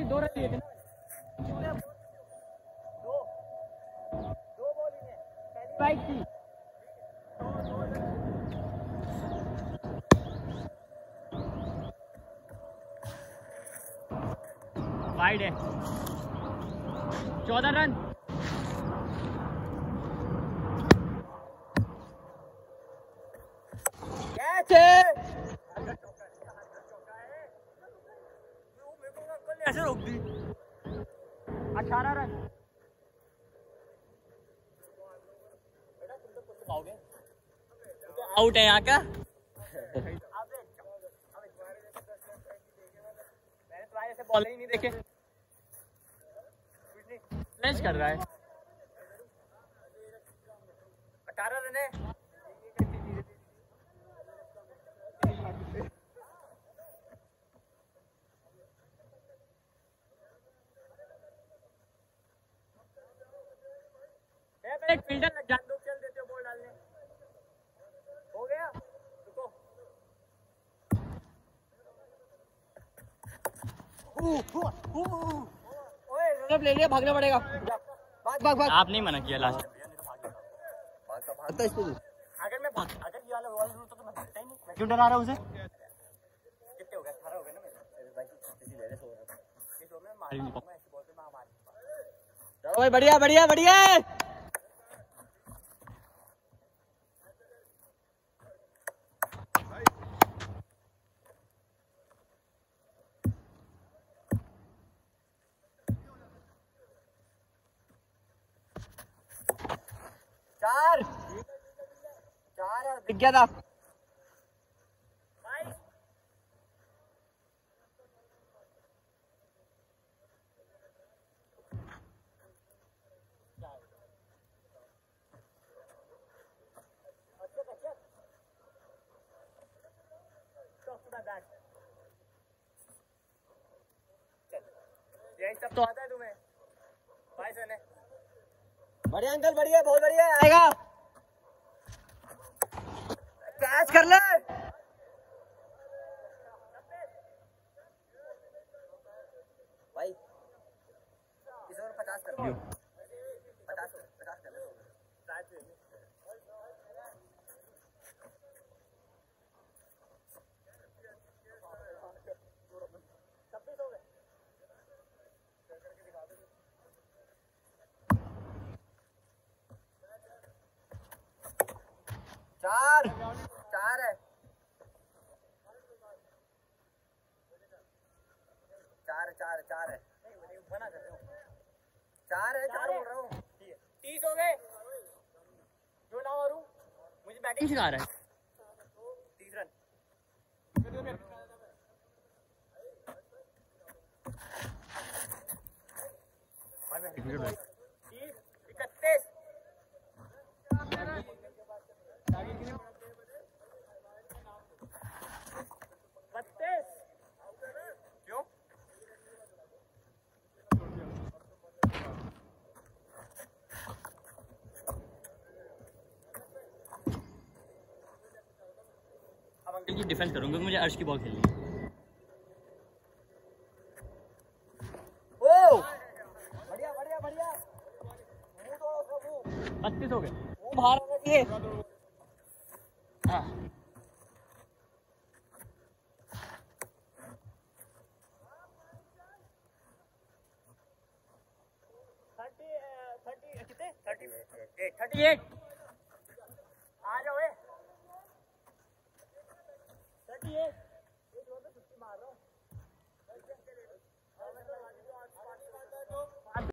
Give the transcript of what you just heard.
2 run दिए थे ना। दो बॉलिंग है, पहली बाइक थी। वाइड है। 14 रन। ऐसे रोक दी। 18 रन। आउट है यहाँ का। मैंने तुम्हारे से बॉल ही नहीं देखे। लंच कर रहा है। 18 रन है। एक फील्डर लग जा। लोग चल देते हो बॉल डालने। हो गया, रुको। ओए रन ले लिया, भागना पड़ेगा। भाग भाग भाग। आप नहीं मना किया लास्ट। भागता इसको। अगर मैं अगर ये वाला बॉल तो मैं भागता ही नहीं। क्यों डरा रहा हूं उसे? कितने हो गए? 18 हो गए ना मेरे। भाई 36 ले रहे 100 रन। इस ओवर में मार दूंगा, ऐसी बॉल पे मैं मार दूंगा। चलो भाई, बढ़िया बढ़िया बढ़िया। 4 दिख गया था। यही सब तो आता है तुम्हें। भाई सने बढ़िया अंकल, बढ़िया, बहुत बढ़िया आएगा। कैच कर ले। भाई इस ओवर 50 कर लो। 50 कर लो। 26 हो गए। 4 है। 4 है। बना कर रहे हो। 4 है, 4 बोल रहा हूँ। 30 हो गए। जो ना मारूं, मुझे बैटिंग सिखा रहा है। 30 रन। भाई 31 क्यों? अब अंकल की डिफेंस करूंगा, मुझे अर्श की बॉल खेलनी है। ओ बढ़िया बढ़िया बढ़िया। 35 हो गए। वो बाहर आना चाहिए। हाँ 38